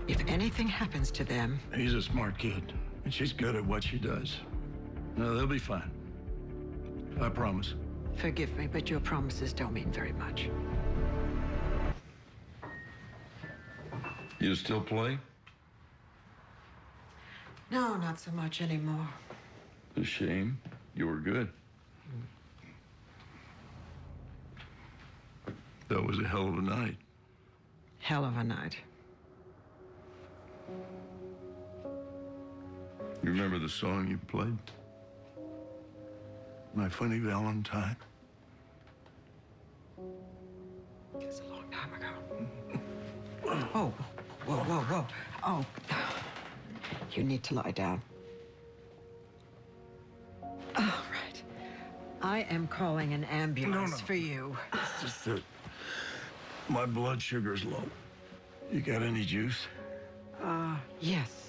If anything happens to them... He's a smart kid, and she's good at what she does. No, they'll be fine. I promise. Forgive me, but your promises don't mean very much. You still play? No, not so much anymore. A shame. You were good. That was a hell of a night. Hell of a night. You remember the song you played? My Funny Valentine? It's a long time ago. Oh, whoa, whoa, whoa. Oh, you need to lie down. All right. I am calling an ambulance for you. It's just that my blood sugar's low. You got any juice? Yes.